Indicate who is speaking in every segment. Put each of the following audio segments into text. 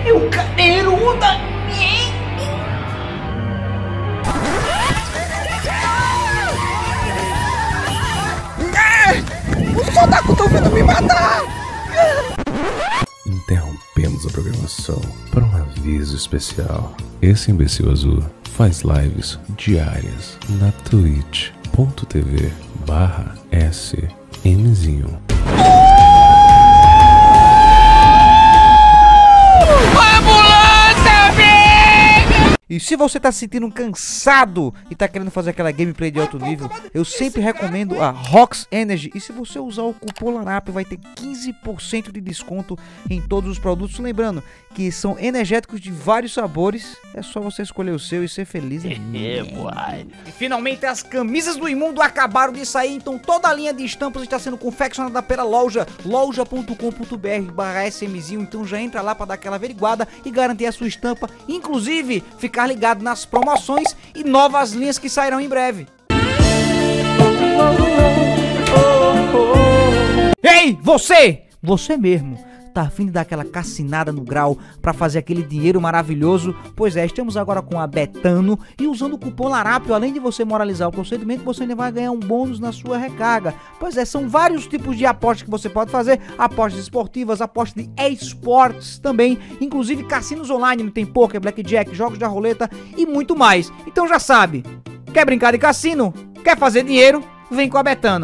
Speaker 1: Eu quero da os soldados estão vindo me matar!
Speaker 2: Interrompemos a programação para um aviso especial. Esse imbecil azul faz lives diárias na twitch.tv/smzinho.
Speaker 3: E se você tá se sentindo cansado e tá querendo fazer aquela gameplay de alto nível, eu sempre recomendo a Rox Energy. E se você usar o cupom LARAP, vai ter 15% de desconto em todos os produtos. Lembrando que são energéticos de vários sabores. É só você escolher o seu e ser feliz. E finalmente as camisas do Imundo acabaram de sair. Então toda a linha de estampas está sendo confeccionada pela loja loja.com.br/smzinho. Então já entra lá para dar aquela averiguada e garantir a sua estampa. Inclusive, ficar ligado nas promoções e novas linhas que sairão em breve. Ei, você! Você mesmo! Tá afim de dar aquela cassinada no grau pra fazer aquele dinheiro maravilhoso? Pois é, estamos agora com a Betano e usando o cupom LARAP, além de você moralizar o procedimento, você ainda vai ganhar um bônus na sua recarga. Pois é, são vários tipos de apostas que você pode fazer, apostas esportivas, apostas de esportes também, inclusive cassinos online, não tem poker, blackjack, jogos de roleta e muito mais. Então já sabe, quer brincar de cassino? Quer fazer dinheiro? Vem com a Betano.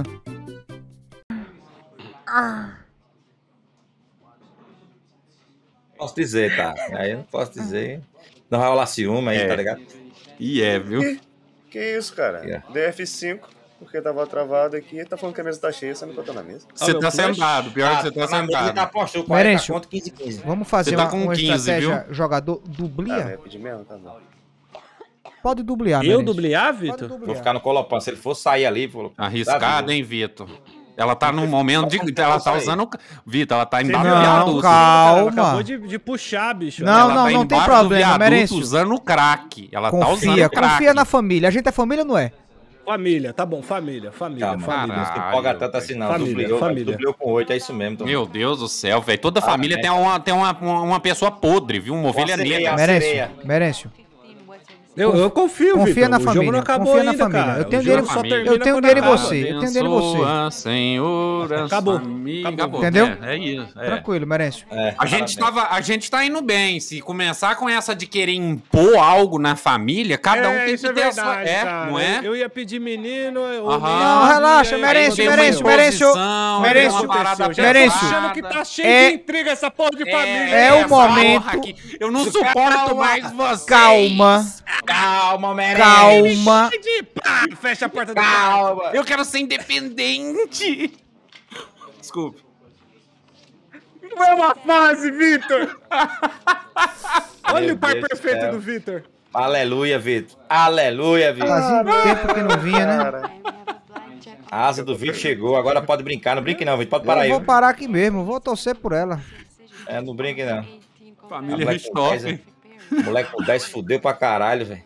Speaker 4: Posso dizer, tá? Aí eu não posso dizer. Não vai rolar ciúme aí, tá ligado?
Speaker 5: E viu?
Speaker 6: Que isso, cara? DF5, porque tava travado aqui, tá falando que a mesa tá cheia, você não botou na mesa.
Speaker 5: Você tá sentado, pior que você tá sentado.
Speaker 4: Tá apostando 40
Speaker 3: Merencio,
Speaker 4: conto, 15.
Speaker 3: Vamos fazer
Speaker 5: Você tá com
Speaker 3: uma
Speaker 5: 15,
Speaker 3: estratégia
Speaker 5: viu?
Speaker 3: jogador dublia?
Speaker 6: vai pedir mesmo? Tá bom.
Speaker 3: Pode dubliar,
Speaker 7: Eu
Speaker 3: Merencio.
Speaker 7: dubliar,
Speaker 3: Pode
Speaker 7: Vitor?
Speaker 3: dubliar.
Speaker 4: Vou ficar no colopão. Se ele for sair ali, falou.
Speaker 5: Arriscado, hein, Vitor? Ela tá num momento de... Ela tá usando... Vitor, ela tá
Speaker 3: Não,
Speaker 5: embaviado.
Speaker 3: calma.
Speaker 7: Ela acabou de puxar, bicho.
Speaker 3: Não,
Speaker 5: Ela tá
Speaker 3: não tem
Speaker 5: embaixo do
Speaker 3: problema,
Speaker 5: viaduto
Speaker 3: Merencio.
Speaker 5: usando crack. Ela tá usando
Speaker 3: Confia,
Speaker 5: crack.
Speaker 3: confia na família. A gente é família ou não é?
Speaker 7: Família, tá bom, família.
Speaker 4: Calma,
Speaker 7: família.
Speaker 4: não se empolga tanto assim, não.
Speaker 7: Família, família.
Speaker 4: Dubliou com 8, é isso mesmo.
Speaker 5: Meu Deus do céu, velho. Toda família tem uma pessoa podre, viu? Uma ovelha negra.
Speaker 3: Merencio.
Speaker 7: Eu confio, Vitor.
Speaker 3: Confia na
Speaker 7: O jogo
Speaker 3: família.
Speaker 7: não acabou
Speaker 3: Confia na
Speaker 7: ainda,
Speaker 3: família.
Speaker 7: cara.
Speaker 3: Eu tenho
Speaker 7: O jogo
Speaker 3: dinheiro,
Speaker 7: só termina
Speaker 3: eu tenho
Speaker 7: quando
Speaker 3: dinheiro em
Speaker 7: acaba.
Speaker 3: você. Eu tenho dinheiro em você.
Speaker 5: Senhor,
Speaker 7: Acabou.
Speaker 5: acabou.
Speaker 3: Entendeu?
Speaker 5: É isso.
Speaker 3: Tranquilo, Merencio.
Speaker 5: A gente tá indo bem. Se começar com essa de querer impor algo na família, cada um tem
Speaker 7: isso
Speaker 5: que ter a sua.
Speaker 7: verdade, cara.
Speaker 5: Não é?
Speaker 7: Eu ia pedir menino,
Speaker 3: Não, relaxa, Merencio, Merencio. Merencio,
Speaker 7: Tô achando que tá cheio de intriga essa porra de família.
Speaker 3: É o momento.
Speaker 5: Eu não suporto mais vocês.
Speaker 3: Calma.
Speaker 4: Calma, Merencio.
Speaker 3: Calma.
Speaker 7: Fecha a porta do
Speaker 4: Calma.
Speaker 5: Eu quero ser independente. Desculpe.
Speaker 7: Não é uma fase, Vitor. Olha
Speaker 4: Meu
Speaker 7: o pai
Speaker 4: Deus do
Speaker 7: perfeito
Speaker 4: céu.
Speaker 7: do Vitor.
Speaker 4: Aleluia, Vitor. Aleluia, Vitor.
Speaker 3: Fazia tempo que não vinha, né?
Speaker 4: A asa do Vitor chegou, agora pode brincar. Não brinque não, Vitor. Pode parar aí.
Speaker 3: Eu vou parar aqui mesmo. Vou torcer por ela.
Speaker 4: É, não brinque não.
Speaker 5: Família
Speaker 4: Moleque com 10,
Speaker 5: Richthofen.
Speaker 4: Moleque com 10 fudeu pra caralho, velho.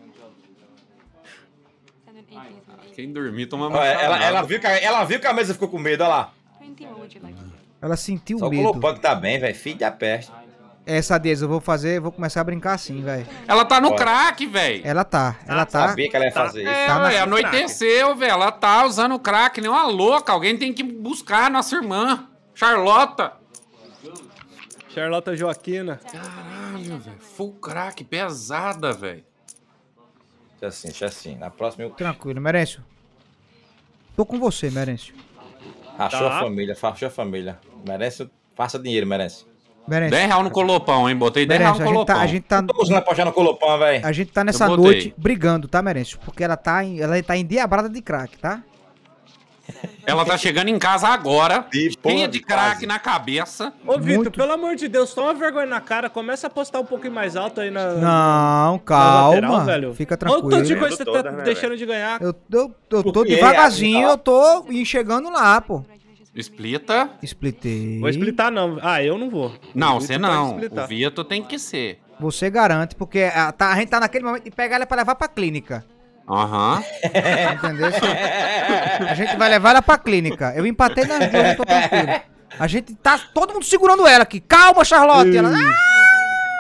Speaker 5: Quem dormir toma
Speaker 4: Ó,
Speaker 5: mais.
Speaker 4: ela viu que a mesa ficou com medo, olha lá.
Speaker 3: Ela sentiu
Speaker 4: Só o
Speaker 3: medo.
Speaker 4: Colopão que tá bem, velho. Filho da peste.
Speaker 3: Essa Dias, eu vou começar a brincar assim, velho.
Speaker 5: Ela tá no crack, velho.
Speaker 3: Ela tá.
Speaker 4: Sabia que ela ia fazer isso.
Speaker 5: É,
Speaker 3: Tá na-
Speaker 5: ué, anoiteceu, velho. Ela tá usando crack, nem uma louca. Alguém tem que buscar a nossa irmã, Charlota.
Speaker 7: Charlota Joaquina.
Speaker 5: Caralho, velho. Full crack, pesada, velho.
Speaker 4: Deixa assim. Na próxima eu...
Speaker 3: Tranquilo, Merencio. Tô com você, Merencio.
Speaker 4: Achou a família. Merece, faça dinheiro, merece.
Speaker 3: Merencio.
Speaker 5: R$10 no colopão, hein? Botei R$10 no
Speaker 3: Merencio,
Speaker 5: colopão.
Speaker 3: a gente tá
Speaker 4: Tô usando apostar no Colopão, velho.
Speaker 3: A gente tá nessa
Speaker 5: Eu botei.
Speaker 3: noite brigando, tá, Merencio? Porque ela tá endiabrada de crack, tá?
Speaker 5: Ela tá chegando em casa agora,
Speaker 4: De
Speaker 5: cheia
Speaker 4: porra,
Speaker 5: de crack
Speaker 4: quase.
Speaker 5: na cabeça.
Speaker 7: Ô, Vitor,
Speaker 3: Muito.
Speaker 7: pelo amor de Deus, toma vergonha na cara. Começa a postar um pouquinho mais alto aí na...
Speaker 3: Não,
Speaker 7: na
Speaker 3: calma.
Speaker 7: lateral, velho.
Speaker 3: Fica
Speaker 7: Olha o tanto de
Speaker 3: tranquilo.
Speaker 7: coisa que você tá
Speaker 6: Toda, né,
Speaker 7: deixando de ganhar.
Speaker 3: Eu tô
Speaker 4: Porque
Speaker 3: devagarzinho,
Speaker 4: é,
Speaker 3: eu tô chegando lá, pô.
Speaker 5: Explita.
Speaker 3: Splitei.
Speaker 7: Vou explitar não. Ah, eu não vou.
Speaker 5: Não,
Speaker 7: O
Speaker 5: você
Speaker 7: Vitor pode
Speaker 5: não.
Speaker 7: explitar.
Speaker 5: O Vitor tem que ser.
Speaker 3: Você garante, porque a gente tá naquele momento de pegar ela pra levar pra clínica.
Speaker 5: Aham.
Speaker 3: Entendeu? A gente vai levar ela pra clínica. Eu empatei nas duas, eu tô tranquilo. A gente tá todo mundo segurando ela aqui. Calma, Charlotte. Ela...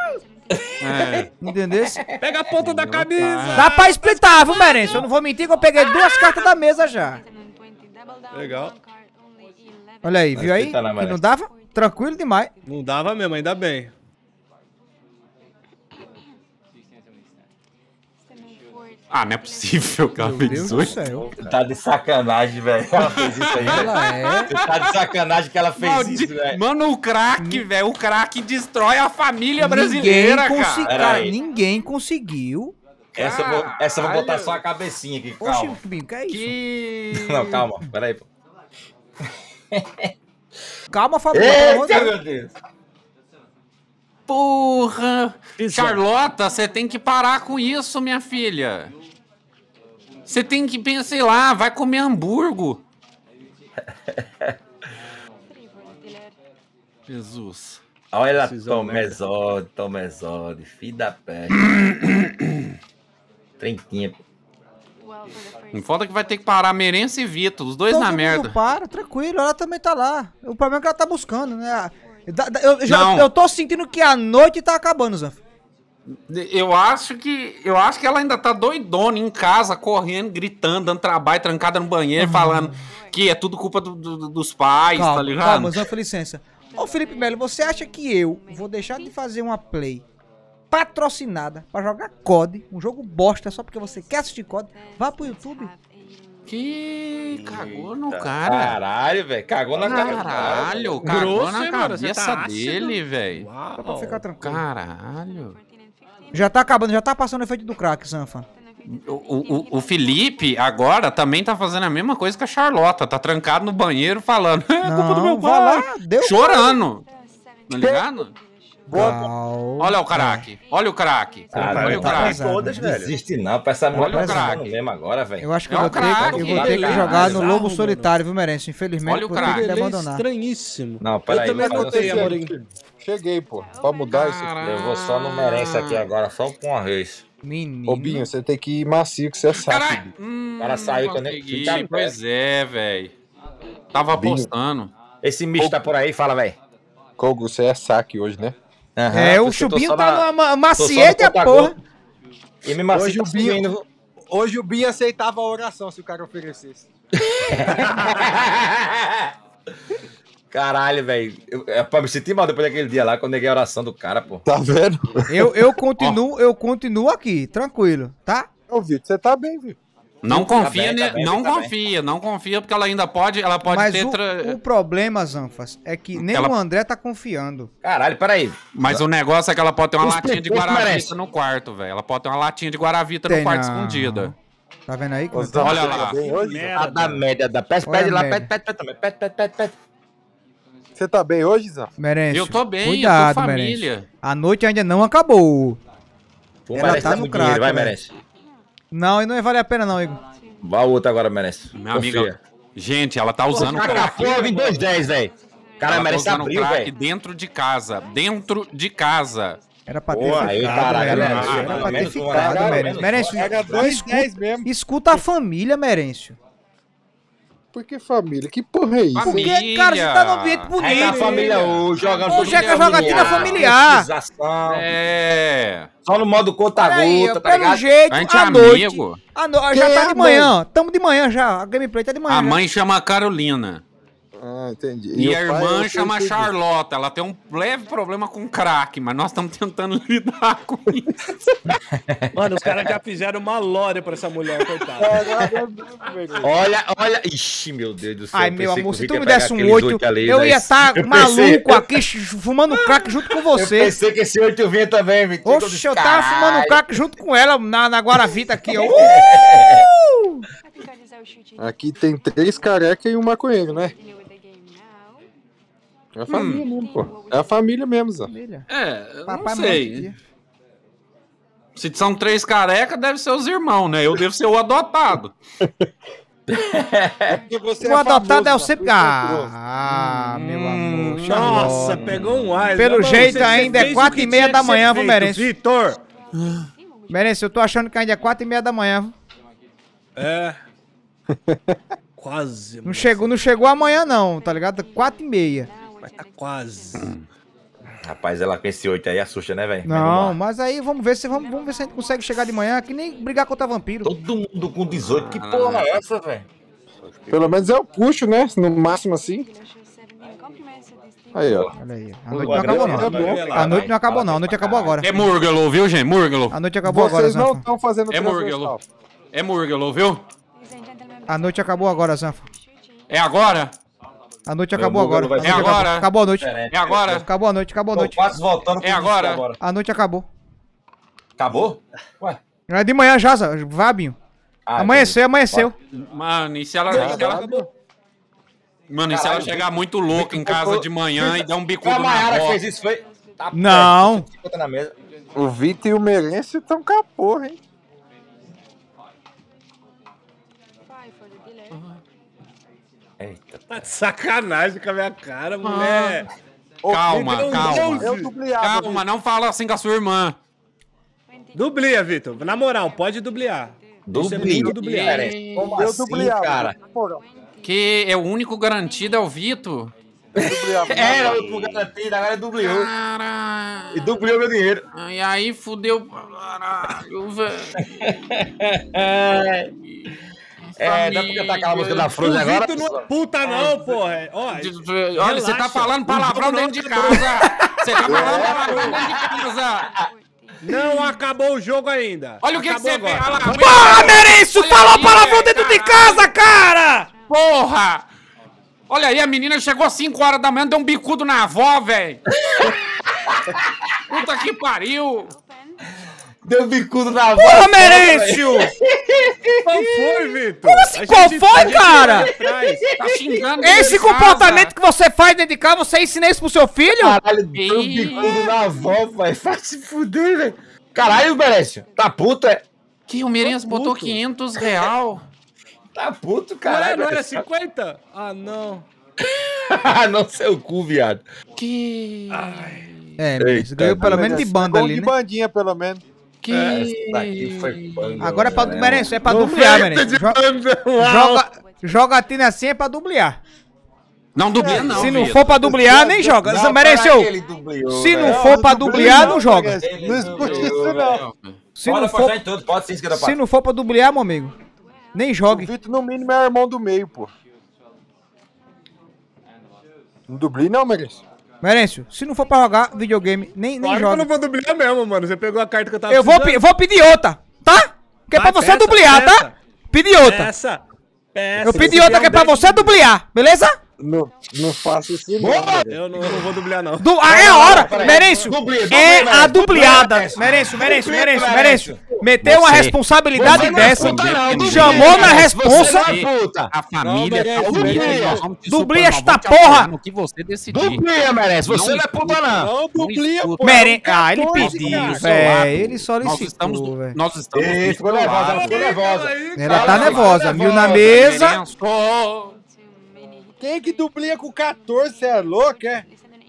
Speaker 3: Entendeu?
Speaker 7: Pega a ponta da camisa.
Speaker 3: Dá pra explicar, viu, Merencio? Eu não vou mentir que eu peguei 2 cartas da mesa já.
Speaker 7: Legal.
Speaker 3: Olha aí, viu aí?
Speaker 4: explicar, né,
Speaker 3: Que não
Speaker 4: Merencio?
Speaker 3: dava? Tranquilo demais.
Speaker 7: Não dava mesmo, ainda bem.
Speaker 5: Ah, não é possível que ela
Speaker 3: Meu
Speaker 5: fez
Speaker 3: Deus do
Speaker 5: 18.
Speaker 3: céu.
Speaker 4: Você tá de sacanagem, velho. Ela fez isso aí, velho.
Speaker 3: Ela é.
Speaker 4: Você tá de sacanagem que ela fez isso, velho.
Speaker 5: Mano, o craque, velho. O craque destrói a família brasileira, cara.
Speaker 4: Pera
Speaker 3: Cara,
Speaker 4: aí.
Speaker 3: ninguém conseguiu.
Speaker 4: Essa eu vou botar só a cabecinha aqui,
Speaker 3: Oxi,
Speaker 4: calma.
Speaker 3: Binho, que é isso?
Speaker 5: Que...
Speaker 4: Não, calma, pera aí, pô.
Speaker 3: Calma, Fabio. pelo amor de
Speaker 4: Eita,
Speaker 3: Deus.
Speaker 4: meu Deus.
Speaker 5: Porra! Charlota, você tem que parar com isso, minha filha. Você tem que pensar, sei lá, vai comer hambúrguer. Jesus.
Speaker 4: Olha,
Speaker 7: Precisão,
Speaker 4: Tomezode, filho da peste. Trentinha.
Speaker 5: Não falta que vai ter que parar Merencio e Vitor, os dois
Speaker 3: Todo
Speaker 5: na
Speaker 3: mundo
Speaker 5: merda.
Speaker 3: Para, tranquilo, ela também tá lá. O problema é que ela tá buscando, né?
Speaker 5: Não.
Speaker 3: Eu tô sentindo que a noite tá acabando, Zanf.
Speaker 5: Eu acho que ela ainda tá doidona em casa, correndo, gritando, dando trabalho, trancada no banheiro, falando que é tudo culpa dos pais, tá ligado?
Speaker 3: Calma, Zanf, licença. Ô, Felipe Melo, você acha que eu vou deixar de fazer uma play patrocinada pra jogar COD, um jogo bosta, só porque você quer assistir COD? Vá pro YouTube.
Speaker 5: Que cagou no
Speaker 4: Eita,
Speaker 5: cara.
Speaker 4: Caralho, velho. Cagou na cara.
Speaker 5: Caralho, cagou
Speaker 7: Grosso,
Speaker 5: na
Speaker 7: hein, mano? Você
Speaker 5: cabeça
Speaker 7: tá ácido.
Speaker 5: dele, velho.
Speaker 3: Só pra ficar tranquilo.
Speaker 5: Caralho.
Speaker 3: Já tá acabando, já tá passando o efeito do crack, Zanfa.
Speaker 5: O Felipe agora também tá fazendo a mesma coisa que a Charlota. Tá trancado no banheiro falando. É culpa do meu
Speaker 3: vai
Speaker 5: pai.
Speaker 3: lá, deu.
Speaker 5: Chorando. Tá ligado?
Speaker 3: Calma.
Speaker 5: Olha o craque. Olha o craque. Olha o
Speaker 3: tá
Speaker 5: craque.
Speaker 3: pesado.
Speaker 6: Todas, velho.
Speaker 4: Desiste não, pra essa mulher
Speaker 5: Olha o
Speaker 4: tá
Speaker 5: craque.
Speaker 4: no mesmo agora, velho.
Speaker 3: Eu acho que
Speaker 5: É
Speaker 3: eu
Speaker 5: um
Speaker 3: vou ter,
Speaker 5: craque,
Speaker 3: eu vou ter que
Speaker 5: beleza.
Speaker 3: jogar no Lobo
Speaker 7: Mano.
Speaker 3: Solitário, viu, Merencio? Infelizmente,
Speaker 5: Olha o
Speaker 3: vou ter que
Speaker 5: craque.
Speaker 7: Ele é
Speaker 3: abandonar.
Speaker 7: estranhíssimo.
Speaker 4: Não, peraí.
Speaker 7: Eu também
Speaker 4: vou fazer
Speaker 7: notei,
Speaker 4: o seguinte.
Speaker 7: Amorim.
Speaker 8: Cheguei, pô. Pra mudar isso aqui.
Speaker 4: Eu vou só no Merencio aqui agora, só com uma vez.
Speaker 3: Menino.
Speaker 8: Ô, Binho, você tem que ir macio, que você é saco.
Speaker 5: Caralho.
Speaker 4: O cara saiu que eu nem
Speaker 5: consegui.
Speaker 4: fiquei
Speaker 5: Pois é, velho. Tava
Speaker 8: Binho.
Speaker 5: apostando.
Speaker 4: Esse misto tá por aí, fala, velho.
Speaker 8: Kogo, você é saque hoje, né?
Speaker 3: É, o Chubinho tá numa maciete a porra.
Speaker 4: E mesmo assim,
Speaker 8: Hoje
Speaker 4: tá
Speaker 8: o Binho-
Speaker 4: subindo.
Speaker 8: Hoje o Binho aceitava a oração se o cara oferecesse.
Speaker 4: Caralho, velho. É pra me sentir mal depois daquele dia lá, quando eu neguei a oração do cara, pô.
Speaker 8: Tá vendo?
Speaker 3: Eu continuo aqui, tranquilo, tá?
Speaker 8: Ô, Vitor, você tá bem, Vitor.
Speaker 5: Não confia,
Speaker 4: bem, tá bem,
Speaker 5: não
Speaker 4: tá bem.
Speaker 5: confia, não confia, porque ela ainda pode,
Speaker 3: Mas
Speaker 5: ter...
Speaker 3: o problema, Zanfas, é que nem
Speaker 5: Ela-
Speaker 3: o André tá confiando.
Speaker 4: Caralho, peraí.
Speaker 5: Mas o negócio é que ela pode ter uma
Speaker 4: Os
Speaker 5: latinha de
Speaker 4: perfeitos
Speaker 5: Guaravita
Speaker 4: merecem.
Speaker 5: no quarto, velho. Ela pode ter uma latinha de Guaravita no
Speaker 3: Tem
Speaker 5: quarto
Speaker 3: não.
Speaker 5: escondida.
Speaker 3: Tá vendo aí?
Speaker 8: Ô, Zão,
Speaker 5: Olha
Speaker 8: você
Speaker 5: lá.
Speaker 8: tá bem hoje? Zão?
Speaker 4: A da média, da pede
Speaker 3: Olha
Speaker 4: lá,
Speaker 3: a média.
Speaker 4: pede também. Pede.
Speaker 8: Você tá bem hoje, Zão?
Speaker 3: Merencio,
Speaker 5: Eu tô bem,
Speaker 3: cuidado,
Speaker 5: eu tô
Speaker 3: Merencio.
Speaker 5: família.
Speaker 3: A noite ainda não acabou.
Speaker 4: Pô,
Speaker 3: Ela
Speaker 4: merece
Speaker 3: tá
Speaker 4: dar
Speaker 3: no
Speaker 4: muito
Speaker 3: crack,
Speaker 4: dinheiro, vai,
Speaker 3: velho.
Speaker 4: merece.
Speaker 3: Não, e não vale a pena não, Igor.
Speaker 4: Vai o outro agora, merece.
Speaker 5: Minha amiga, gente, ela tá usando
Speaker 4: Usando
Speaker 5: crack.
Speaker 4: porra, vim 2,10, velho. Cara,
Speaker 5: Ela tá
Speaker 4: merece
Speaker 5: usando
Speaker 4: abril,
Speaker 5: crack
Speaker 4: velho.
Speaker 5: dentro de casa. Dentro de casa.
Speaker 3: Era pra ter
Speaker 4: Porra, aí,
Speaker 3: ficado,
Speaker 4: caralho,
Speaker 3: Merencio.
Speaker 4: Merencio,
Speaker 3: Era pra ter
Speaker 4: menos uma,
Speaker 3: ficado,
Speaker 4: caralho,
Speaker 3: Merencio.
Speaker 4: menos
Speaker 3: Merencio,
Speaker 8: Paga 2,10 mesmo.
Speaker 3: escuta a família, Merencio.
Speaker 8: Por que família? Que porra é isso?
Speaker 5: Família.
Speaker 3: Porque, cara, você tá num ambiente
Speaker 4: Aí
Speaker 3: bonito.
Speaker 4: tá a família hoje, jogando
Speaker 3: Hoje é que a jogatina familiar.
Speaker 4: politização,
Speaker 5: É.
Speaker 4: Só no modo
Speaker 3: Olha aí,
Speaker 4: conta-gota, tá
Speaker 3: pelo
Speaker 4: ligado?
Speaker 3: jeito,
Speaker 5: A gente é
Speaker 3: à noite.
Speaker 5: amigo.
Speaker 3: Já
Speaker 8: Quem
Speaker 3: tá
Speaker 8: é
Speaker 3: de
Speaker 8: a
Speaker 3: manhã, ó. Tamo de manhã já. A gameplay tá de manhã.
Speaker 5: A
Speaker 3: já.
Speaker 5: mãe chama Carolina.
Speaker 8: Ah, entendi.
Speaker 5: E
Speaker 8: o
Speaker 5: a
Speaker 8: pai,
Speaker 5: irmã
Speaker 8: eu sei
Speaker 5: chama
Speaker 8: tudo.
Speaker 5: Charlota. Ela tem um leve problema com crack, mas nós estamos tentando lidar com isso.
Speaker 7: Mano, os caras já fizeram uma lore pra essa mulher, coitada.
Speaker 4: Olha. Ixi, meu Deus do céu.
Speaker 3: Ai,
Speaker 4: eu
Speaker 3: meu
Speaker 4: pensei que
Speaker 3: amor,
Speaker 4: o
Speaker 3: se
Speaker 4: Vitor
Speaker 3: tu me
Speaker 4: ia pegar
Speaker 3: desse um
Speaker 4: aqueles
Speaker 3: 8,
Speaker 4: ali,
Speaker 3: eu
Speaker 4: né?
Speaker 3: ia estar
Speaker 4: Eu
Speaker 3: maluco aqui, fumando crack junto com
Speaker 4: Eu
Speaker 3: você.
Speaker 4: pensei que esse 8 vinha também, Vitor.
Speaker 3: Oxe, eu tava fumando crack junto com ela na Guaravita aqui, ó.
Speaker 8: Aqui tem 3 carecas e um maconheiro, né? É a família mesmo, pô. É a família mesmo, Zão.
Speaker 5: É, eu
Speaker 3: Papai,
Speaker 5: não sei. Se são 3 carecas, deve ser os irmãos, né? Eu devo ser o adotado.
Speaker 8: Porque você
Speaker 3: O adotado é o
Speaker 8: famoso,
Speaker 3: sempre.
Speaker 8: Zão.
Speaker 3: Ah, meu amor.
Speaker 7: Nossa,
Speaker 3: Charlotte.
Speaker 7: pegou um ar.
Speaker 3: Pelo
Speaker 7: Não,
Speaker 3: jeito,
Speaker 7: você
Speaker 3: ainda é
Speaker 7: fez o
Speaker 3: 4
Speaker 7: que
Speaker 3: e meia
Speaker 7: tinha
Speaker 3: da
Speaker 7: que ser
Speaker 3: manhã, viu,
Speaker 7: feito,
Speaker 3: Merencio?
Speaker 7: Vitor.
Speaker 3: Merencio, eu tô achando que ainda é 4 e meia da manhã.
Speaker 7: É. Quase.
Speaker 3: Não chegou amanhã não, tá ligado? 4 e meia.
Speaker 7: Mas tá quase.
Speaker 4: Rapaz, ela com esse 8 aí assusta, né, velho?
Speaker 3: Não, mas aí vamos ver se a gente consegue chegar de manhã, que nem brigar contra vampiro.
Speaker 4: Todo mundo com 18, que porra é essa, velho?
Speaker 8: Pelo menos eu puxo, né? No máximo assim. Aí, ó.
Speaker 3: Olha aí. A noite não acabou, não. A noite não acabou, não. A noite acabou agora.
Speaker 5: É Murgelo, viu, gente? Murgelo.
Speaker 3: A noite acabou agora,
Speaker 8: Vocês não
Speaker 3: Zanfa.
Speaker 8: estão fazendo
Speaker 5: É Murgelo. É Murgelo, viu?
Speaker 3: A noite acabou agora, Zanfa.
Speaker 5: É agora?
Speaker 3: A noite acabou agora.
Speaker 5: É agora.
Speaker 3: Acabou a noite.
Speaker 5: É agora.
Speaker 3: Acabou a noite, acabou a noite.
Speaker 4: Quase voltando.
Speaker 5: É agora.
Speaker 3: A noite acabou.
Speaker 4: Acabou? Ué.
Speaker 3: É de manhã já, Vabinho. Amanheceu.
Speaker 5: Mano, e se ela... Mano, e se ela chegar muito louca em casa de manhã e der um bicudo na
Speaker 4: que
Speaker 5: boca?
Speaker 4: fez isso, foi... Tá
Speaker 3: Não.
Speaker 4: perto, na mesa.
Speaker 8: O Vitor e o Merencio estão com a porra, hein?
Speaker 4: Eita.
Speaker 7: Tá de sacanagem com a minha cara, mulher.
Speaker 5: Calma,
Speaker 7: Vitor,
Speaker 5: calma.
Speaker 8: Eu dubleava.
Speaker 5: Calma, não fala assim com a sua irmã.
Speaker 7: Dublia, Vitor. Na moral, pode dubliar. Isso é muito dubliar.
Speaker 4: Como
Speaker 8: Eu
Speaker 4: assim,
Speaker 8: dubleava.
Speaker 4: cara?
Speaker 5: Que é o único garantido é o Vitor.
Speaker 8: Eu dubleava.
Speaker 4: Era o último garantido, agora dubliou.
Speaker 5: Caralho.
Speaker 4: E dubliou meu dinheiro.
Speaker 5: E aí fudeu. Caralho, velho.
Speaker 4: Dá pra cantar aquela música da
Speaker 7: O
Speaker 4: Frozen agora?
Speaker 7: Vitor não é puta, não, porra. Ó,
Speaker 5: Olha, você tá falando palavrão dentro de casa. Você tá falando palavrão dentro de casa.
Speaker 7: não acabou o jogo ainda.
Speaker 5: Olha o que você
Speaker 7: Acabou
Speaker 5: fez.
Speaker 7: agora.
Speaker 5: Olha lá.
Speaker 3: Porra, Merencio,
Speaker 5: Olha
Speaker 3: falou
Speaker 5: aí,
Speaker 3: palavrão dentro de casa, cara!
Speaker 5: Porra! Olha aí, a menina chegou às 5 horas da manhã, deu um bicudo na avó, velho. Puta que pariu.
Speaker 4: Deu bicudo na
Speaker 3: Porra,
Speaker 4: voz.
Speaker 3: Merencio!
Speaker 7: Qual foi, Vitor?
Speaker 3: Como assim, qual foi, cara?
Speaker 5: Tá xingando.
Speaker 3: Esse
Speaker 5: dentro de
Speaker 3: comportamento que você faz dentro de casa, você ensina isso pro seu filho?
Speaker 4: Caralho, deu bicudo na avó, pai. Faz se fuder, velho. Caralho, Merencio. Tá puto, é?
Speaker 5: Que o Merencio botou 500 real.
Speaker 4: Tá puto,
Speaker 7: Ué,
Speaker 4: caralho.
Speaker 7: não era 50? Ah, não.
Speaker 4: Não, seu cu, viado.
Speaker 5: Que...
Speaker 3: É, Merencio, ganhou pelo menos de banda ali,
Speaker 8: de
Speaker 3: né?
Speaker 8: bandinha, pelo menos.
Speaker 5: Que...
Speaker 4: Essa daqui foi banda.
Speaker 3: Agora é pra... Merencio, é pra dublear, Merencio. Jogatina assim é pra dublear.
Speaker 5: Não dublia, não.
Speaker 3: Se não
Speaker 5: Vitor.
Speaker 3: for pra dublear, nem joga. Mereceu. Se não for pra dublear, não joga.
Speaker 8: Não escute isso, não.
Speaker 3: Se
Speaker 4: Pode
Speaker 3: não
Speaker 4: apostar
Speaker 3: for,
Speaker 4: em tudo, pode sim, esquerda,
Speaker 3: se não for pra dublear, meu amigo, nem
Speaker 8: O
Speaker 3: jogue.
Speaker 8: Vitor, no mínimo, é irmão do meio, pô. Não dubli, não, Merencio.
Speaker 3: Merencio, se não for pra jogar videogame, nem
Speaker 7: Claro que eu não
Speaker 3: joga.
Speaker 7: vou dubliar mesmo, mano. Você pegou a carta que eu tava
Speaker 3: Eu vou
Speaker 7: precisando.
Speaker 3: pedir outra, tá? Que é pra você dublear, tá? Pedir outra.
Speaker 7: Peça.
Speaker 3: Eu pedi outra que é pra você dublear, beleza?
Speaker 8: Não faço isso, não.
Speaker 7: Eu não vou dubliar, não.
Speaker 3: É a hora,
Speaker 4: peraí.
Speaker 3: Merencio.
Speaker 4: Dublia,
Speaker 3: É
Speaker 4: Merencio.
Speaker 3: a dubleada.
Speaker 4: Merencio.
Speaker 3: Merencio. Meteu uma
Speaker 5: Você-
Speaker 3: responsabilidade
Speaker 4: Você não é
Speaker 3: dessa.
Speaker 4: puta, não.
Speaker 3: Chamou na
Speaker 4: Você
Speaker 3: responsa.
Speaker 4: não é puta.
Speaker 5: A família
Speaker 7: Não,
Speaker 5: tá
Speaker 7: Merencio,
Speaker 5: unida. Nós vamos te
Speaker 3: Dublia
Speaker 5: supor,
Speaker 3: esta
Speaker 5: nós vamos te
Speaker 3: porra.
Speaker 5: apoiar no que você decidir.
Speaker 4: Dublia, Merencio. Você
Speaker 5: Não
Speaker 4: não é puta, não.
Speaker 7: Não dublia,
Speaker 5: escuta.
Speaker 7: pô.
Speaker 3: Ah, ele
Speaker 7: 14,
Speaker 3: pediu,
Speaker 7: cara.
Speaker 3: velho. Ele
Speaker 5: Nós
Speaker 3: solicitou,
Speaker 5: estamos
Speaker 3: velho.
Speaker 5: Nós estamos
Speaker 4: Ih, ficou nervosa, ela ficou nervosa.
Speaker 3: Ela tá nervosa. Mil na mesa.
Speaker 5: Merencio.
Speaker 8: Quem que dublia com 14? Você é louco, é?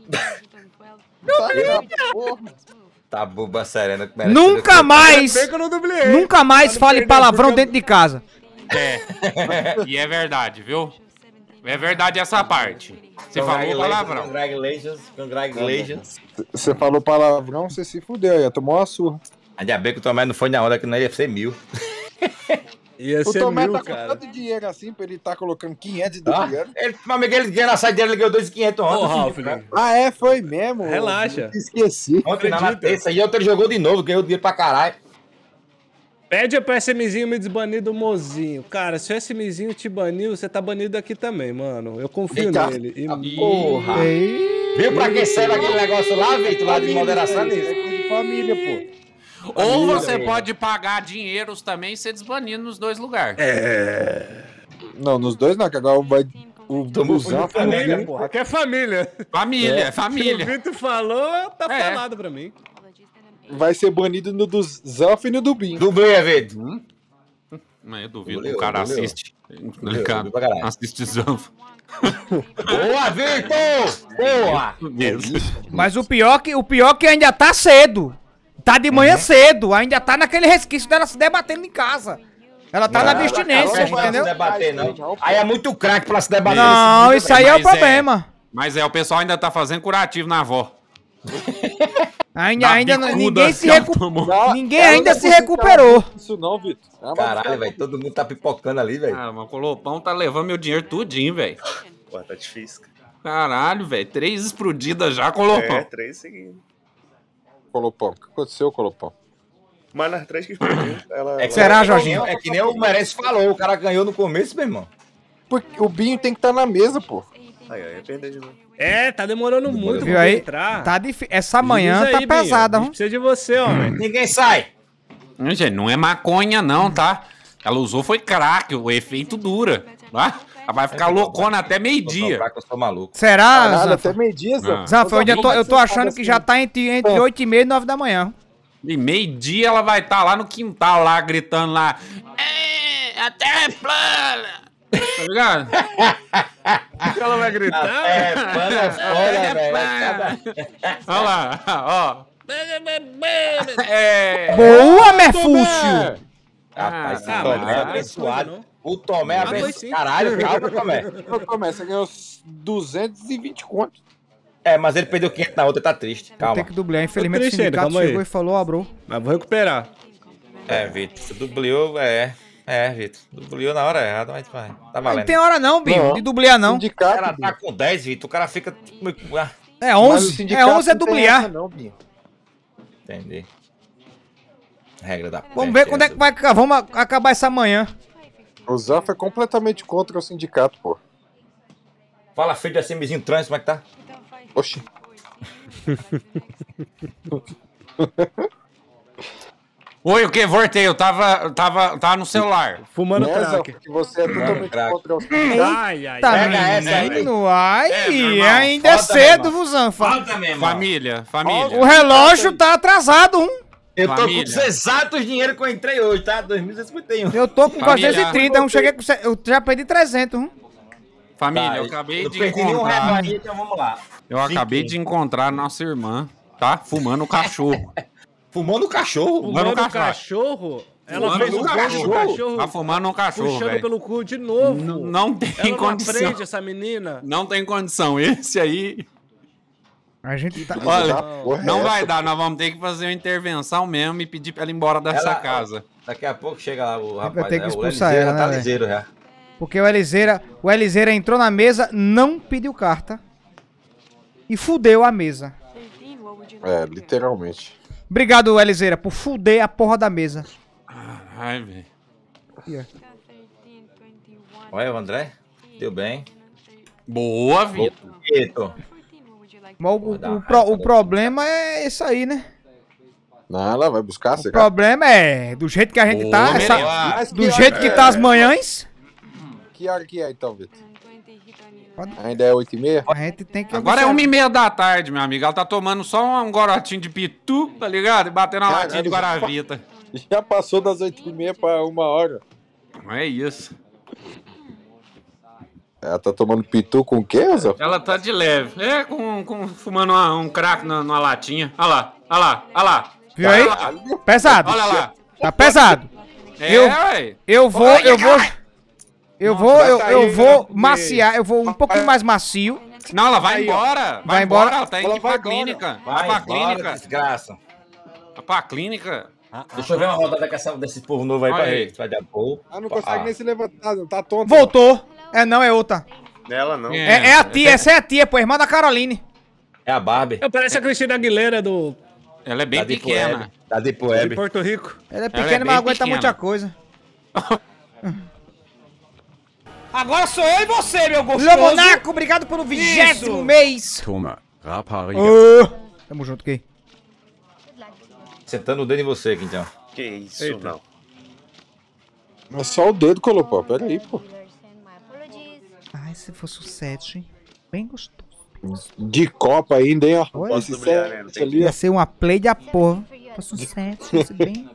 Speaker 4: Tá boba, serena.
Speaker 3: Nunca mais.
Speaker 7: Bem que eu não dubliei.
Speaker 3: Nunca mais
Speaker 7: Pra não
Speaker 3: fale
Speaker 7: perder,
Speaker 3: palavrão
Speaker 7: porque eu-
Speaker 3: dentro de casa.
Speaker 5: E é verdade, viu? É verdade essa parte. Você falou palavrão.
Speaker 4: Congratulations.
Speaker 8: Você falou palavrão, você se fudeu, ia tomar uma surra.
Speaker 4: Ainda bem que o Tomé não foi na onda, que não ia ser 1000.
Speaker 7: Ia
Speaker 8: O
Speaker 7: ser
Speaker 8: Tomé
Speaker 7: 1000,
Speaker 8: tá com
Speaker 7: cara.
Speaker 8: tanto dinheiro assim pra ele tá colocando 500 de
Speaker 4: Tá?
Speaker 8: dinheiro.
Speaker 4: Meu amigo, ele ganhou na saideira, ele ganhou 2.500
Speaker 7: Ô,
Speaker 4: ontem.
Speaker 7: Ralf,
Speaker 8: Ah, é? Foi mesmo?
Speaker 7: Relaxa.
Speaker 8: Eu esqueci.
Speaker 4: Ontem na
Speaker 7: acredita.
Speaker 4: terça. E ontem ele jogou de novo, ganhou dinheiro pra caralho.
Speaker 7: Pede pro SMzinho me desbanir do mozinho. Cara, se o SMzinho te baniu, você tá banido aqui também, mano. Eu confio
Speaker 8: Eita.
Speaker 7: nele. E-
Speaker 4: Porra. Viu pra que serve aquele negócio lá, Vitor? Lá de moderação
Speaker 8: É
Speaker 4: nisso.
Speaker 8: coisa de família, pô.
Speaker 5: Ou você pode pagar dinheiros também e ser desbanido nos dois lugares.
Speaker 8: Não, nos dois não, que agora vai... O Zan
Speaker 7: Família, porra. Aqui é família.
Speaker 5: Família,
Speaker 7: O
Speaker 5: família.
Speaker 7: Vitor falou, tá
Speaker 5: É.
Speaker 7: falado pra mim.
Speaker 8: vai ser banido no do Zanf e no do Bin.
Speaker 4: Dublê, Vitor.
Speaker 5: Não, eu duvido que
Speaker 4: Valeu,
Speaker 5: o cara
Speaker 4: valeu.
Speaker 5: assiste. O cara
Speaker 4: pra caralho.
Speaker 5: assiste Zanfo.
Speaker 4: Boa, Vitor! Boa!
Speaker 3: Mas o pior que ainda tá cedo. Tá de manhã cedo. Ainda tá naquele resquício dela se debatendo em casa. Ela tá na abstinência,
Speaker 4: Não vai se
Speaker 3: entendeu?
Speaker 4: debater, não. Aí é muito craque pra se debater.
Speaker 3: Não,
Speaker 4: nesse
Speaker 3: isso aí é o
Speaker 5: Mas é.
Speaker 3: problema.
Speaker 5: Mas o pessoal ainda tá fazendo curativo na avó.
Speaker 3: Ninguém se
Speaker 5: ela
Speaker 3: recuperou.
Speaker 5: tomou.
Speaker 3: Ninguém ainda se recuperou.
Speaker 8: Isso não, Vitor. É uma
Speaker 4: Caralho,
Speaker 8: besteira.
Speaker 4: velho, todo mundo tá pipocando ali, velho.
Speaker 5: Cara, mas o Colopão tá levando meu dinheiro tudinho, velho.
Speaker 6: Pô, tá difícil.
Speaker 5: Caralho, velho. 3 explodidas já, Colopão.
Speaker 6: É, 3 seguindo.
Speaker 8: Colopão. O que aconteceu, Colopão?
Speaker 6: Mas nas 3 que explodiu, ela...
Speaker 3: Será, Jorginho?
Speaker 4: É que nem o Merece falou, o cara ganhou no começo, meu irmão.
Speaker 8: Porque o Binho tem que estar na mesa, pô.
Speaker 6: Aí, ia perder de novo.
Speaker 7: É, tá demorando muito
Speaker 3: Viu
Speaker 7: pra
Speaker 3: aí?
Speaker 7: entrar.
Speaker 3: Tá difícil. Essa manhã
Speaker 7: Diz
Speaker 3: tá
Speaker 7: aí, Binho,
Speaker 3: pesada,
Speaker 7: a gente precisa de você, homem.
Speaker 4: Ninguém sai.
Speaker 5: Gente, não é maconha, não, tá? Ela usou foi crack, o efeito dura. Tá? Ela vai ficar loucona até meio-dia.
Speaker 4: Eu sou maluco.
Speaker 3: Será,
Speaker 8: Caralho,
Speaker 3: Zanfa?
Speaker 8: até meio-dia, Zé.
Speaker 5: Ah.
Speaker 3: Zanfa, eu tô achando que já tá entre 8h30 e 9 da manhã.
Speaker 5: E meio-dia ela vai estar lá no quintal, lá, gritando lá. A terra é plana! Tá ligado?
Speaker 7: Ela vai gritar.
Speaker 4: É, mano, é foda, velho.
Speaker 5: Olha lá, ó. É.
Speaker 3: Boa, Merfúcio!
Speaker 4: Rapaz,
Speaker 5: Ah,
Speaker 4: o Tomé é
Speaker 5: caralho.
Speaker 4: abençoado. O Tomé é
Speaker 7: foi
Speaker 4: abençoado.
Speaker 7: sim.
Speaker 4: Caralho, calma, Tomé.
Speaker 8: Ô, Tomé, você ganhou 220 conto.
Speaker 4: É, mas ele perdeu 500 na outra, tá triste.
Speaker 3: Tem
Speaker 4: Calma.
Speaker 3: que dublar. Infelizmente o
Speaker 7: triste ainda,
Speaker 3: sindicato
Speaker 7: calma aí.
Speaker 3: chegou e falou, ó, bro.
Speaker 7: Mas vou recuperar.
Speaker 4: É, Vitor, você dubliou, Vitor. Dubliou na hora errada, mas vai. Tá
Speaker 3: Não
Speaker 4: valendo.
Speaker 3: tem hora não, Binho,
Speaker 8: Não.
Speaker 3: de dublar não.
Speaker 4: O
Speaker 8: Sindicato,
Speaker 4: cara
Speaker 8: Binho.
Speaker 4: tá com 10, Vitor. O cara fica.
Speaker 3: É
Speaker 8: Mas o
Speaker 3: 11. É
Speaker 8: sindicato
Speaker 3: 11 é
Speaker 8: não tem
Speaker 3: dublar.
Speaker 8: essa não, Binho.
Speaker 4: Entendi. Regra da
Speaker 3: Vamos ver quando é que vai acabar. Vamos acabar essa manhã.
Speaker 8: O Zanfa é completamente contra o sindicato, pô.
Speaker 4: Fala, filho de SMzinho trans, como é que tá?
Speaker 8: Oxi.
Speaker 5: Oi, o que? Voltei, eu tava no celular.
Speaker 7: Fumando
Speaker 8: Né, Zanfa,
Speaker 7: crack.
Speaker 8: que você é totalmente
Speaker 4: crack.
Speaker 8: contra o sindicato.
Speaker 7: Ai.
Speaker 3: Tá,
Speaker 4: Pega essa aí.
Speaker 3: menino. Ai,
Speaker 5: meu irmão.
Speaker 3: ainda é
Speaker 4: Foda,
Speaker 3: cedo,
Speaker 4: meu
Speaker 3: Zanfa.
Speaker 4: Falta mesmo.
Speaker 5: Família.
Speaker 3: O relógio tá atrasado,
Speaker 4: Eu tô
Speaker 5: Família.
Speaker 4: com os exatos dinheiro que eu entrei hoje, tá? 2.051.
Speaker 3: Eu tô com
Speaker 5: Família.
Speaker 3: 430, eu cheguei com... Eu já perdi 300,
Speaker 5: Família, eu acabei
Speaker 4: Não
Speaker 5: de
Speaker 4: perdi nenhum real
Speaker 5: encontrar.
Speaker 4: aí, então vamos lá.
Speaker 5: Eu acabei de encontrar nossa irmã, tá? Fumando o cachorro.
Speaker 4: Fumando cachorro?
Speaker 5: Fumando
Speaker 7: Fumando
Speaker 5: o
Speaker 7: cachorro. Ela
Speaker 5: Fumando
Speaker 7: fez
Speaker 5: o
Speaker 7: o
Speaker 5: cachorro.
Speaker 7: cachorro.
Speaker 5: Tá fumando um cachorro,
Speaker 7: Puxando
Speaker 5: velho.
Speaker 7: pelo cu de novo.
Speaker 5: Não tem
Speaker 7: Ela não
Speaker 5: condição.
Speaker 7: aprende essa menina.
Speaker 5: Não tem condição. Esse aí
Speaker 3: A gente tá...
Speaker 5: Olha,
Speaker 8: Porra,
Speaker 5: não
Speaker 8: é
Speaker 5: vai
Speaker 8: essa,
Speaker 5: dar. Nós vamos ter que fazer uma intervenção mesmo e pedir pra ela ir embora dessa
Speaker 4: Ela-
Speaker 5: casa.
Speaker 4: Daqui a pouco chega lá o rapaz.
Speaker 3: ter que
Speaker 4: né?
Speaker 3: expulsar
Speaker 4: Liseiro
Speaker 3: ela,
Speaker 4: já tá
Speaker 3: né, velho?
Speaker 4: liseiro já.
Speaker 3: Porque o Eliseira entrou na mesa, não pediu carta e fudeu a mesa.
Speaker 8: É, literalmente.
Speaker 3: Obrigado, Eliseira, por fuder a porra da mesa.
Speaker 5: Ai, velho.
Speaker 4: Olha, o André. Deu bem.
Speaker 5: Boa, Vitor.
Speaker 4: Vitor.
Speaker 3: Mas o problema é isso aí, né?
Speaker 8: Não, ela vai buscar,
Speaker 3: O
Speaker 8: você
Speaker 3: problema é do jeito que a gente tá,
Speaker 5: Boa,
Speaker 3: essa-
Speaker 5: Mereia.
Speaker 8: Mas
Speaker 3: do jeito que tá as manhãs,
Speaker 8: Que hora que é então, Vitor? Ainda é 8h30?
Speaker 3: a gente tem que...
Speaker 5: Agora é
Speaker 3: observar.
Speaker 5: 1h30 da tarde, meu amigo. Ela tá tomando só um gorotinho de pitu, tá ligado? E batendo uma
Speaker 8: Caralho,
Speaker 5: latinha de Guaravita.
Speaker 8: Já passou das 8h30 pra 1h.
Speaker 5: É isso.
Speaker 8: Ela tá tomando pitu com o quê, Zé?
Speaker 5: Ela tá de leve. É, fumando um crack numa latinha. Olha lá, olha lá, olha lá.
Speaker 3: Viu aí? Pesado.
Speaker 5: Olha lá.
Speaker 3: Tá pesado.
Speaker 5: É, ué.
Speaker 3: Eu vou maciar, eu vou um pouquinho mais macio.
Speaker 5: Não, ela vai
Speaker 8: Aí, ó.
Speaker 5: embora.
Speaker 3: Vai embora.
Speaker 5: Ela tá indo
Speaker 8: Ela vai
Speaker 5: pra clínica.
Speaker 4: Vai
Speaker 5: Vai pra
Speaker 4: embora,
Speaker 5: clínica.
Speaker 4: desgraça.
Speaker 5: Vai pra clínica.
Speaker 4: Deixa eu ver uma rodada desse povo novo aí pra
Speaker 5: Olha aí.
Speaker 4: ver. Vai dar boa.
Speaker 8: Ah, não consegue nem se levantar, não tá tonto.
Speaker 3: Voltou. É não, é outra.
Speaker 6: Nela não.
Speaker 3: É a tia, essa é a tia, pô, irmã da Caroline.
Speaker 4: É a Barbie.
Speaker 7: Parece a Cristina Aguilera do
Speaker 5: Ela é bem
Speaker 4: Da Deep
Speaker 5: pequena.
Speaker 4: Web. Da Deep
Speaker 7: de
Speaker 4: Web.
Speaker 7: Porto Rico.
Speaker 3: Ela é
Speaker 5: é
Speaker 3: pequena,
Speaker 5: bem
Speaker 3: mas aguenta
Speaker 5: pequena.
Speaker 3: muita coisa. Agora sou eu e você, meu gostoso. Lomonaco, obrigado pelo 20º mês.
Speaker 2: Toma, rapariga.
Speaker 3: Tamo junto, Gui.
Speaker 4: Sentando o dedo em você aqui, então.
Speaker 6: Que isso,
Speaker 7: Eita.
Speaker 6: não.
Speaker 8: É só o dedo, Colopó. Pera aí, pô.
Speaker 3: Ai, se fosse o 7, bem gostoso.
Speaker 8: De copa ainda, hein, ó.
Speaker 3: Olha,
Speaker 8: Esse
Speaker 6: dublar, né? Não
Speaker 8: set
Speaker 6: tem
Speaker 8: ali, ó.
Speaker 3: ia ser uma play de a porra. Se fosse um 7, fosse bem...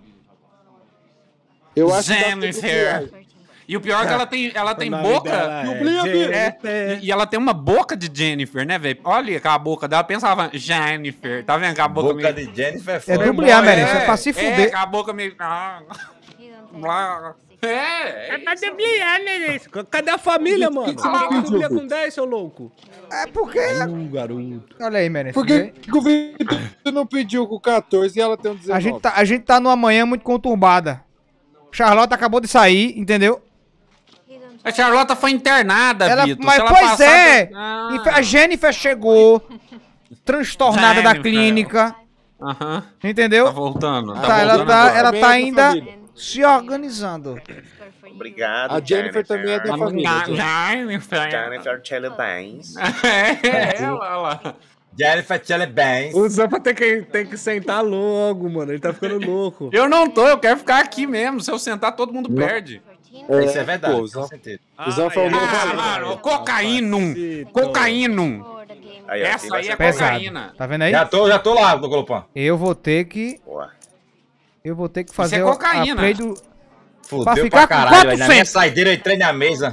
Speaker 8: Eu acho que dá pra
Speaker 5: Jennifer.
Speaker 8: dublar.
Speaker 5: E o pior é que ela tem
Speaker 7: O nome
Speaker 5: boca.
Speaker 7: dela é
Speaker 5: É, e ela tem uma boca de Jennifer, né, velho? Olha aquela boca dela, pensava Jennifer. Tá vendo aquela boca,
Speaker 4: Boca
Speaker 5: meio...
Speaker 4: de Jennifer é
Speaker 3: É
Speaker 4: foda.
Speaker 3: dublar, Merencio, é pra se fuder.
Speaker 5: É, a boca meio... Blá. É
Speaker 7: pra dublicar, né? Cadê a família, mano? Por que dublia com 10, seu louco?
Speaker 3: É porque...
Speaker 7: Garoto.
Speaker 3: Olha aí, Merencio.
Speaker 8: Por que o Vitor não pediu com 14 e ela tem um 19?
Speaker 3: A gente tá numa manhã muito conturbada. Charlotte acabou de sair, entendeu?
Speaker 5: A Charlotte foi internada, Vitor.
Speaker 3: Mas,
Speaker 5: Se ela
Speaker 3: pois
Speaker 5: passar
Speaker 3: é.
Speaker 5: Ah.
Speaker 3: A Jennifer chegou transtornada da
Speaker 5: Jennifer.
Speaker 3: clínica.
Speaker 5: Aham.
Speaker 3: Entendeu?
Speaker 5: Tá voltando.
Speaker 3: Tá, ela
Speaker 5: voltando agora.
Speaker 3: tá
Speaker 8: Também é da
Speaker 3: ainda
Speaker 8: família.
Speaker 3: se organizando.
Speaker 6: Obrigado,
Speaker 8: A Jennifer também é da família.
Speaker 6: Jennifer Chelebans.
Speaker 5: É, ela lá.
Speaker 4: Jennifer Chelebans.
Speaker 7: O Zampa tem que sentar logo, mano. Ele tá ficando louco.
Speaker 5: Eu não tô, eu quero ficar aqui mesmo. Se eu sentar, todo mundo perde.
Speaker 4: Isso é verdade,
Speaker 8: pô,
Speaker 4: com
Speaker 8: Zan-
Speaker 4: certeza.
Speaker 8: O Zanfa é o novo
Speaker 5: Ah,
Speaker 8: Alex.
Speaker 5: mano, cocaíno. Cocaíno.
Speaker 6: Aí, ó,
Speaker 5: Essa
Speaker 6: vai
Speaker 5: aí
Speaker 6: ser
Speaker 5: é
Speaker 3: Pesado.
Speaker 5: cocaína.
Speaker 3: Tá vendo aí?
Speaker 4: Já tô lá, do Glopão.
Speaker 3: Eu vou ter que
Speaker 6: boa.
Speaker 3: fazer
Speaker 5: é cocaína.
Speaker 3: a play do...
Speaker 4: Fudeu
Speaker 3: ficar
Speaker 4: pra
Speaker 3: com
Speaker 4: caralho, velho. Na
Speaker 3: 400.
Speaker 4: minha saideira eu entrei na mesa.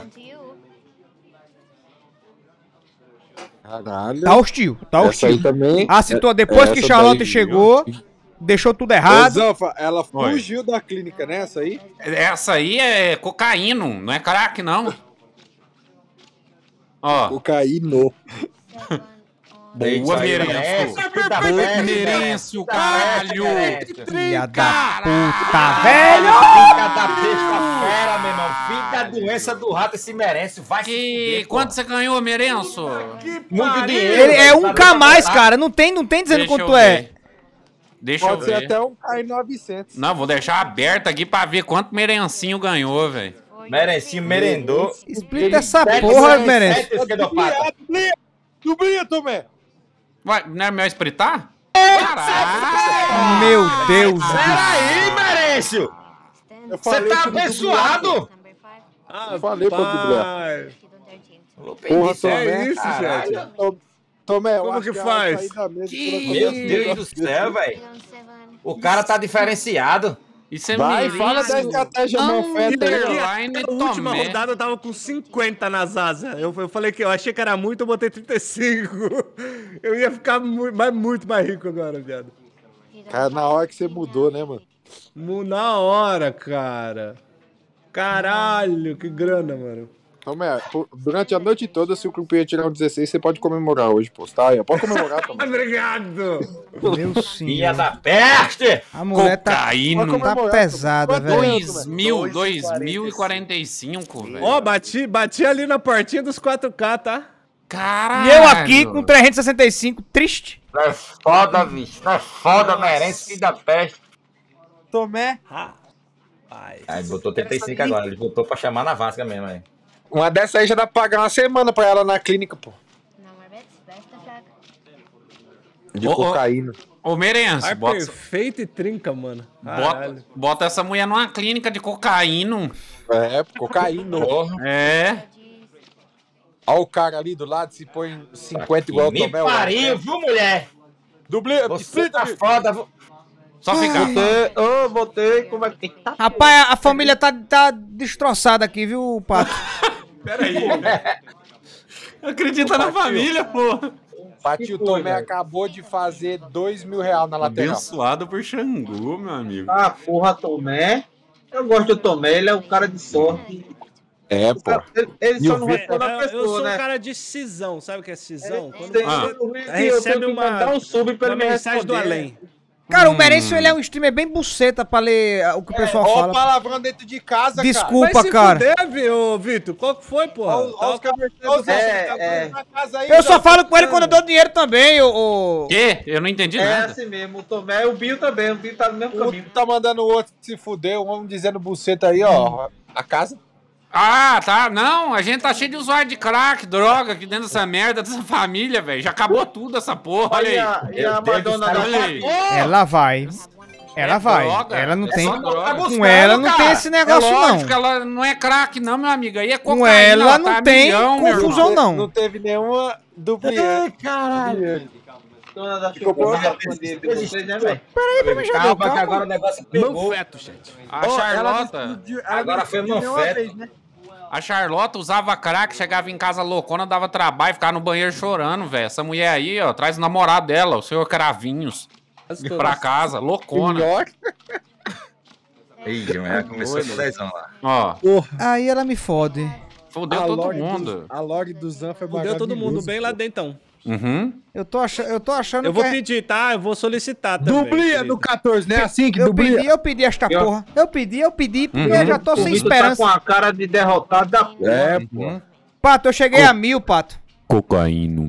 Speaker 8: Caralho.
Speaker 3: Tá hostil, tá
Speaker 8: Essa aí
Speaker 3: hostil.
Speaker 8: também.
Speaker 3: A situa... Depois que
Speaker 8: essa
Speaker 3: Charlotte
Speaker 8: daí-
Speaker 3: chegou, deixou tudo
Speaker 8: Ô,
Speaker 3: errado.
Speaker 8: Zanfa, ela fugiu da clínica, né? Essa aí?
Speaker 5: Essa aí é cocaíno, não é crack, não. Ó,
Speaker 8: Cocaíno.
Speaker 5: boa, Merencio. Boa, Merencio, caralho.
Speaker 3: Filha da
Speaker 5: Caralho.
Speaker 3: puta, velho!
Speaker 4: Fica da sexta-feira, meu irmão. Fica a doença do rato, esse merece. Vai se
Speaker 5: Que...
Speaker 4: fuder,
Speaker 5: Quanto você ganhou, Merencio?
Speaker 4: Muito dinheiro.
Speaker 3: Ele é
Speaker 4: velho.
Speaker 3: um K a mais, cara. Não tem dizendo
Speaker 5: Deixa
Speaker 3: quanto
Speaker 5: eu
Speaker 3: é.
Speaker 5: ver. Deixa
Speaker 8: Pode
Speaker 5: eu
Speaker 8: ser
Speaker 5: ver.
Speaker 8: até um K900.
Speaker 5: Não, vou deixar aberto aqui pra ver quanto Merencinho ganhou, velho.
Speaker 4: Merencinho merendou.
Speaker 3: Explica essa porra, Merencio.
Speaker 8: Dublinha, Tomé.
Speaker 5: Ué, não é meu espritar? Caralho!
Speaker 3: Meu Deus do céu.
Speaker 4: Peraí, Merencio.
Speaker 8: Eu
Speaker 4: Você
Speaker 8: falei
Speaker 4: tá
Speaker 8: que não
Speaker 4: abençoado?
Speaker 8: Eu falei pra dublar.
Speaker 7: Pai.
Speaker 8: Porra,
Speaker 7: É
Speaker 8: Tomé.
Speaker 7: isso, gente.
Speaker 8: Tomé, eu
Speaker 7: Como
Speaker 8: acho
Speaker 7: que
Speaker 8: ela
Speaker 7: faz?
Speaker 8: sair da mesa
Speaker 5: Que-
Speaker 8: quando
Speaker 4: Meu
Speaker 8: acontecer
Speaker 4: Deus do céu, velho. O cara tá diferenciado.
Speaker 5: Isso é
Speaker 8: Vai,
Speaker 5: Merencio.
Speaker 8: fala da estratégia não feta aí.
Speaker 5: Underline
Speaker 7: Na última
Speaker 5: Tomé.
Speaker 7: rodada eu tava com 50 nas asas. Eu falei que eu achei que era muito, eu botei 35. Eu ia ficar muito mais rico agora, viado.
Speaker 8: Cara, na hora que você mudou, né, mano?
Speaker 7: Na hora, cara. Caralho, que grana, mano.
Speaker 8: Tomé, durante a noite toda, se o Crupier tirar um 16, você pode comemorar hoje, pô. Tá aí, ó. Pode comemorar, Tomé.
Speaker 7: Obrigado.
Speaker 3: Meu
Speaker 4: Filha
Speaker 3: senhor.
Speaker 4: da peste.
Speaker 3: A mulher tá
Speaker 5: Cocaíno.
Speaker 3: pesada, velho.
Speaker 5: 2045, velho.
Speaker 7: Ó, bati ali na portinha dos 4K, tá?
Speaker 5: Caralho.
Speaker 3: E eu aqui com 365, triste.
Speaker 4: Não é foda, bicho. Não é foda, Merencio, filho da peste.
Speaker 3: Tomé.
Speaker 4: Aí botou 35 agora. Ele botou pra chamar na Vasca mesmo, aí.
Speaker 8: Uma dessa aí já dá pra pagar uma semana pra ela na clínica, pô. De
Speaker 5: Ô, ô.
Speaker 8: cocaína.
Speaker 5: Ô, Merencio,
Speaker 7: Ar
Speaker 5: bota,
Speaker 7: perfeito e trinca, mano.
Speaker 5: bota,
Speaker 7: Caralho.
Speaker 5: bota essa mulher numa clínica de cocaína.
Speaker 8: É, cocaína.
Speaker 5: É.
Speaker 8: Olha o cara ali do lado, se põe 50 igual o
Speaker 4: Me
Speaker 8: Tomé.
Speaker 4: pariu, viu, mulher?
Speaker 8: Dublê,
Speaker 4: Você tá foda, viu?
Speaker 5: Só ficar.
Speaker 1: Ô, voltei, como é que tá?
Speaker 3: Rapaz, a família tá destroçada aqui, viu, Pato?
Speaker 5: Peraí. Acredita na família, pô.
Speaker 8: Pati, o Tomé acabou de fazer R$2.000 na lateral.
Speaker 5: Abençoado por Xangô, meu amigo.
Speaker 1: Ah, porra, Tomé. Eu gosto do Tomé, ele é um cara de sorte.
Speaker 8: É, pô.
Speaker 1: Ele
Speaker 8: E
Speaker 1: só
Speaker 8: o
Speaker 1: não
Speaker 8: Vitor-
Speaker 1: responde a
Speaker 7: Eu sou
Speaker 1: pessoa,
Speaker 7: um
Speaker 1: né?
Speaker 7: cara de cisão, sabe o que é cisão? Quando
Speaker 1: Tem-
Speaker 5: Ah.
Speaker 1: eu
Speaker 7: recebe
Speaker 1: tenho que
Speaker 7: uma-
Speaker 1: mandar um sub pra ele me
Speaker 7: mensagem
Speaker 1: responder.
Speaker 7: do além.
Speaker 3: Cara, o Merencio, ele é um streamer bem buceta pra ler o que o pessoal
Speaker 8: Ó,
Speaker 3: fala.
Speaker 8: palavrão dentro de casa,
Speaker 3: Desculpa,
Speaker 7: Vai se
Speaker 3: cara.
Speaker 7: fuder, ô, Vitor. Qual que foi, porra?
Speaker 8: Ó, os cabeças
Speaker 1: É.
Speaker 8: na casa aí.
Speaker 3: Eu só
Speaker 8: já.
Speaker 3: falo com ele quando eu dou dinheiro também, ô.
Speaker 5: Quê? Eu não entendi
Speaker 1: É
Speaker 5: nada.
Speaker 1: assim mesmo, o Tomé e o Bill também. O Bill tá no mesmo
Speaker 8: O
Speaker 1: caminho.
Speaker 8: outro tá mandando o outro se fuder, um homem dizendo buceta aí, ó. A casa.
Speaker 5: Ah, tá. Não, a gente tá cheio de usuário de crack, droga aqui dentro dessa merda, dessa família, velho. Já acabou tudo essa porra, olha aí.
Speaker 1: E a
Speaker 4: Meu Deus
Speaker 1: Madonna
Speaker 4: do céu,
Speaker 1: da
Speaker 5: olha aí.
Speaker 3: Ela vai. Ela vai.
Speaker 5: droga.
Speaker 3: Ela não
Speaker 5: É
Speaker 3: tem.
Speaker 5: só droga.
Speaker 3: Com ela não tem esse
Speaker 5: É
Speaker 3: negócio,
Speaker 5: lógico que
Speaker 3: não.
Speaker 5: ela não é crack, não, meu amigo. Aí é cocaína.
Speaker 3: Com ela
Speaker 5: tá
Speaker 3: não
Speaker 5: a
Speaker 3: tem
Speaker 5: milhão, meu
Speaker 3: confusão,
Speaker 5: irmão.
Speaker 3: não.
Speaker 8: Não teve nenhuma duplinha.
Speaker 1: Caralho. Dona da
Speaker 8: Ficou
Speaker 1: Chupa,
Speaker 8: bom.
Speaker 1: responder pra vocês, né, velho?
Speaker 4: Calma, que agora o negócio pegou.
Speaker 7: Manfeto, gente.
Speaker 5: A Charlota,
Speaker 4: Agora foi manfeto.
Speaker 5: a Charlota usava crack, chegava em casa loucona, dava trabalho, ficava no banheiro chorando, velho. Essa mulher aí, ó, traz o namorado dela, o senhor Cravinhos, pra casa, loucona.
Speaker 9: Ih, mas começou com 10 anos lá.
Speaker 5: Ó,
Speaker 3: Aí ela me fode.
Speaker 5: fodeu todo mundo.
Speaker 8: A lore do Zanfa é
Speaker 7: Fudeu todo mundo bem lá dentro, então.
Speaker 5: Uhum.
Speaker 3: Eu tô achando
Speaker 7: Eu vou
Speaker 3: que...
Speaker 7: pedir, tá? Eu vou solicitar também.
Speaker 8: Dublia no 14, né? Assim que
Speaker 3: Eu
Speaker 8: dublia.
Speaker 3: pedi esta porra. Eu pedi, porque eu já tô
Speaker 1: O
Speaker 3: sem
Speaker 1: Vitor tá
Speaker 3: esperança.
Speaker 1: com a cara de derrotado da porra.
Speaker 8: É, pô.
Speaker 3: Pato, eu cheguei a 1000, Pato.
Speaker 2: Cocaíno.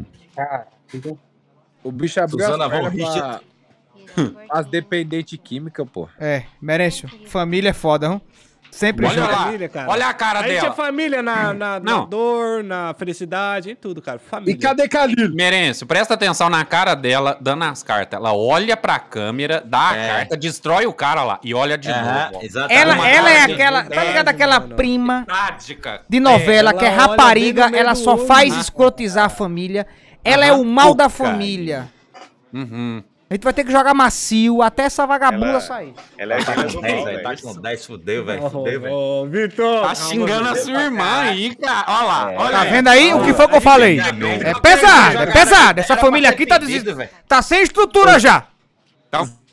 Speaker 8: O bicho abriu
Speaker 9: Suzana
Speaker 8: as pernas
Speaker 9: Von Richthofen.
Speaker 8: as dependentes químicas, pô.
Speaker 3: É, Merencio, família é foda, não? Sempre
Speaker 5: Olha
Speaker 3: junto.
Speaker 5: lá,
Speaker 7: família, cara.
Speaker 5: olha a cara
Speaker 7: A gente é
Speaker 5: dela.
Speaker 7: família na
Speaker 5: Não.
Speaker 7: dor, na felicidade, em tudo, cara. Família.
Speaker 8: E cadê Calil?
Speaker 5: Merencio, presta atenção na cara dela, dando as cartas. Ela olha pra câmera, dá a carta, destrói o cara lá e olha de novo. ó.
Speaker 9: Exatamente.
Speaker 3: Ela é
Speaker 5: cara de
Speaker 3: aquela, tá ligado aquela
Speaker 7: mano.
Speaker 3: prima
Speaker 5: Tática.
Speaker 3: de novela que é
Speaker 7: ela olha
Speaker 3: rapariga,
Speaker 7: bem no meio
Speaker 3: ela
Speaker 7: do
Speaker 3: só
Speaker 7: olho,
Speaker 3: faz
Speaker 7: né?
Speaker 3: escrotizar a família. Ela é o mal da
Speaker 5: Cocaína.
Speaker 3: família.
Speaker 5: Uhum.
Speaker 3: A gente vai ter que jogar macio até essa vagabunda sair.
Speaker 6: Ela é gêmea do mal,
Speaker 9: 10, velho.
Speaker 6: velho.
Speaker 9: Tá com 10, fudeu, velho. Fudeu, velho.
Speaker 7: Ô, Vitor.
Speaker 5: Tá xingando a sua irmã aí, cara. Olha lá, olha
Speaker 3: Tá
Speaker 5: aí.
Speaker 3: vendo aí o que foi que eu falei? É pesado, é pesado. Essa família aqui tá,
Speaker 9: velho.
Speaker 3: tá sem estrutura já.
Speaker 5: Então,